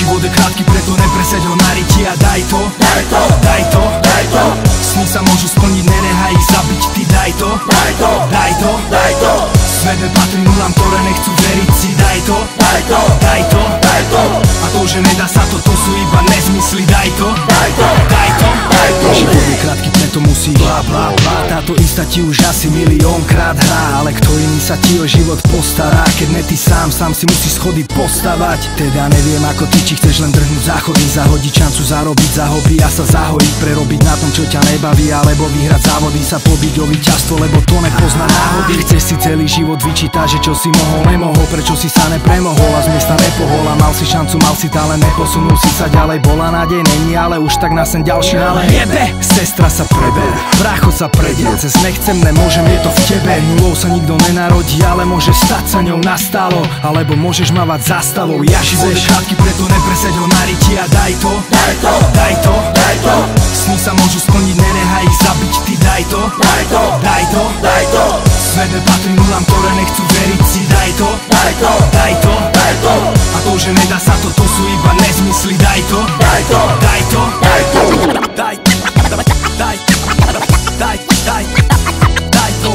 Život je krátky, preto nepreseď ho na riti a daj to, daj to, daj to, daj to. Sny sa môžu splniť, nenechaj ich zabiť, ty daj to, daj to, daj to, daj to. Svet nepatrí nulám, ktoré nechcú veriť si, daj to, daj to, daj to, daj to. A to, že nedá sa to, to sú iba nezmysly, daj to, daj to, daj to, daj to. Život je krátky, preto musí bla bla bla. Táto insta ti už asi miliónkrát hrá, ale kto iný sa ti o život postará, keď ne ty sám si musíš schody postavať. Teda neviem ako ty, či chceš len drhnúť záchody, zahodiť šancu zarobiť za hobby a sa zahojiť, prerobiť na tom, čo ťa nebaví, alebo vyhrať závody, sa pobiť o víťazstvo, lebo to nepozná náhody. Chceš si celý život vyčítať, že čo si mohol, nemohol, prečo si sa nepremohol a z miesta nepohol a mal si šancu, mal si talent, neposunul si sa ďalej, bola nádej, není, ale už tak na sen ďalší nálej. Jebe, sestra sa preber, brácho sa prediel, cez nechcem, nemôžem, je to v tebe. Nulou sa nikto nenarodí, ale môže stať sa ňou nastálo, alebo môžeš mávať zástavou. Ja život je krátky, preto nepreseď ho na riti a daj to, daj to, daj to, daj to. Sny sa môžu splniť, nenechaj ich zabiť, ty daj to, daj to, daj to, daj to. Svet nepatrí nulám, ktoré nechcú veriť si, daj to, daj to, daj to, daj to. A to, že nedá sa to, to sú iba nezmysly, daj to, daj to, daj to, daj to, daj, daj, daj, daj, daj to.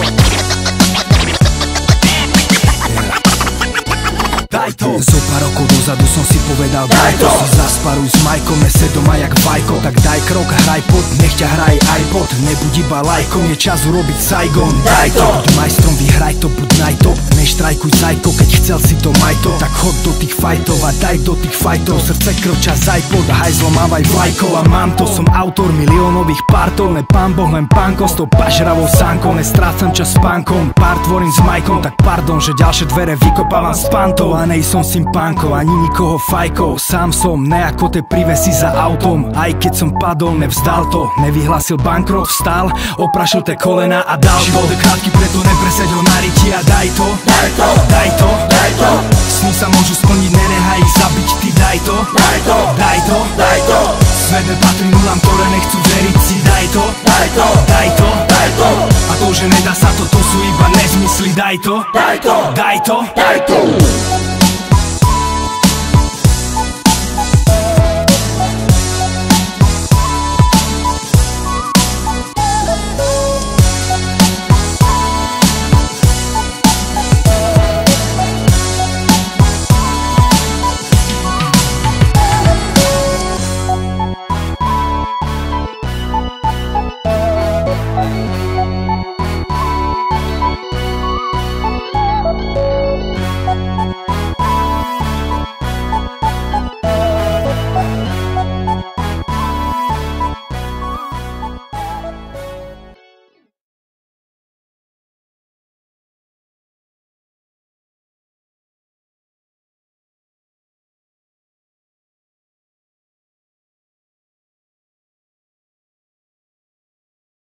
Daj to. Zo pár rokov dozadu som si povedal, daj to. Si zasparuj s Majkom, nese doma jak vajko. Tak daj krok, hraj pod, nech ťa hraje iPod. Nebuď iba lajkom, je čas urobiť Saigon. Daj to. Buď majstrom, vyhraj to, buď najtop. Neštrajkuj zajko, keď chcel si to majto. Tak chod do tých fajtov a daj do tých fajtov. Srdce, krv, čas, iPod, hajzlo, mávaj vlajkov. A mám to, som autor miliónových partov. Ne pán Boh, len pánko, s tou pažravou sánkou. Nestrácam čas s pánkom, pár tvorím s Majkom. Tak pardon, že ďalšie dvere vykopávam s pantov. A nejsom sympánkou, ani nikoho fajkou. Sám som, nejako te privesi za autom. Aj keď som padol, nevzdal to. Nevyhlásil bankrot, vstal, oprašil te kolena a dal to. Život je krátky, preto nepreseď ho na riti a daj to, daj to, daj to, daj to. Sny sa môžu splniť, nenechaj ich zabiť, ty daj to, daj to, daj to, daj to. Svet nepatrí nulám, ktoré nechcú veriť si, daj to, daj to, daj to, daj to. A to, že nedá sa to, to sú iba nezmysly, daj to, daj to, daj to, daj to.